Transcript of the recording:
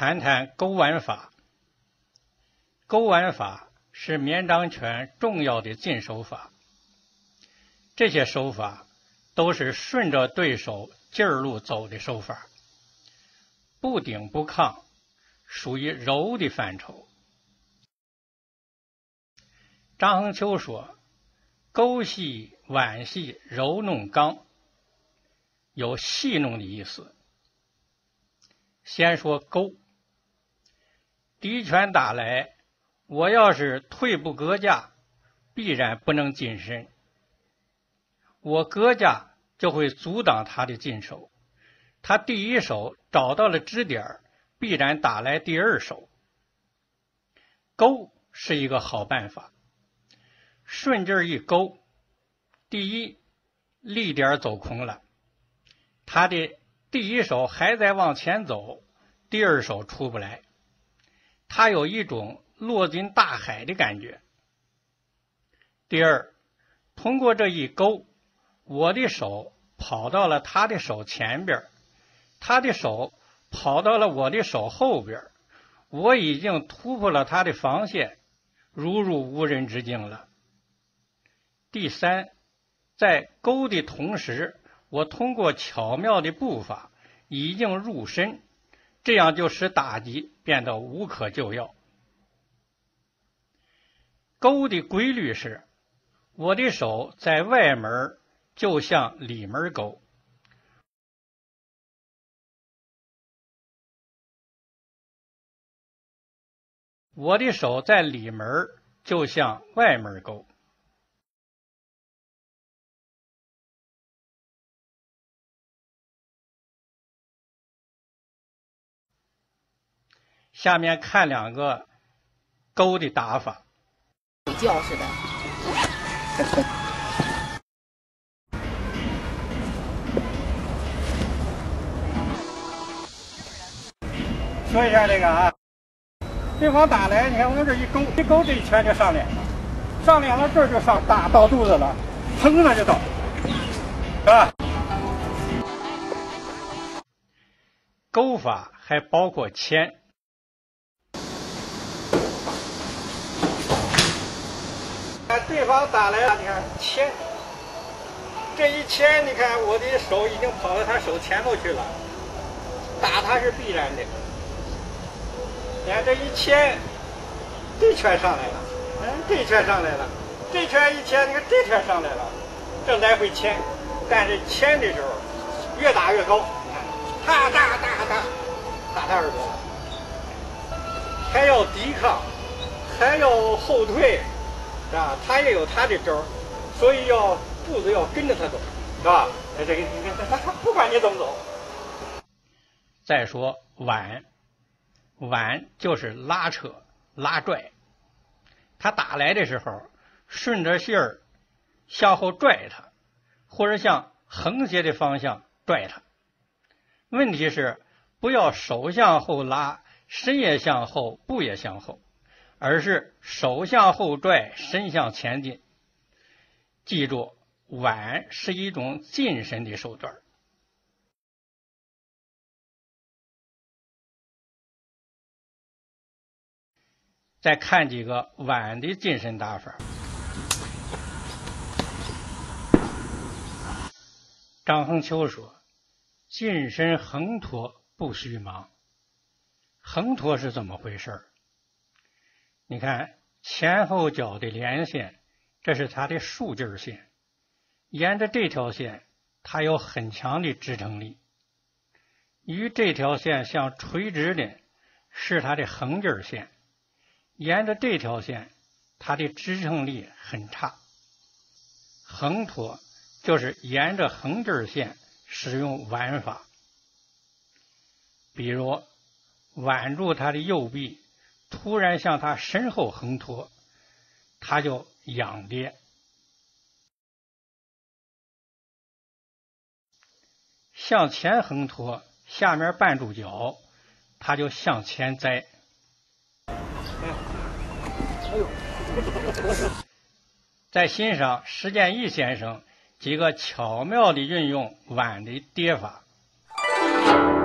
谈谈钩腕法。钩腕法是绵掌拳重要的进手法。这些手法都是顺着对手劲儿路走的手法，不顶不抗，属于柔的范畴。张衡秋说：“钩系、腕系、柔弄刚，有戏弄的意思。”先说钩，第一拳打来，我要是退步隔架，必然不能近身。我隔架就会阻挡他的进手，他第一手找到了支点，必然打来第二手。钩是一个好办法，顺劲儿一勾，第一力点走空了，他的第一手还在往前走，第二手出不来，他有一种落进大海的感觉。第二，通过这一勾，我的手跑到了他的手前边，他的手跑到了我的手后边，我已经突破了他的防线，如入无人之境了。第三，在勾的同时，我通过巧妙的步伐已经入身，这样就使打击变得无可救药。勾的规律是，我的手在外门就向里门勾，我的手在里门就向外门勾。下面看两个钩的打法。 比较似的。 说一下这个啊，对方打来，你看往这一勾，一勾这一拳就上脸了，上脸了这儿就上打到肚子了，砰了就倒，是吧？钩法还包括牵。对方打来了，你看牵，这一牵，你看我的手已经跑到他手前头去了，打他是必然的。你看这一牵，这拳上来了，这拳上来了，这拳一牵，你看这拳上来了，这来回牵，但是牵的时候越打越高，你看，打他耳朵，还要抵抗，还要后退。是吧？他也有他的招，所以要步子要跟着他走，是吧？这个你看他不管你怎么走。再说腕就是拉扯、拉拽，他打来的时候，顺着线儿向后拽他，或者向横斜的方向拽他。问题是不要手向后拉，身也向后，步也向后。而是手向后拽，身向前进。记住，腕是一种近身的手段。再看几个腕的近身打法。张衡秋说：“近身横托不须忙。”横托是怎么回事？你看前后脚的连线，这是它的竖劲线，沿着这条线它有很强的支撑力，与这条线相垂直的是它的横劲线，沿着这条线它的支撑力很差。横托就是沿着横劲线使用腕法，比如挽住他的右臂，突然向他身后横托，他就仰跌。向前横托，下面绊住脚，他就向前栽。再欣赏石建义先生几个巧妙地运用腕的跌法。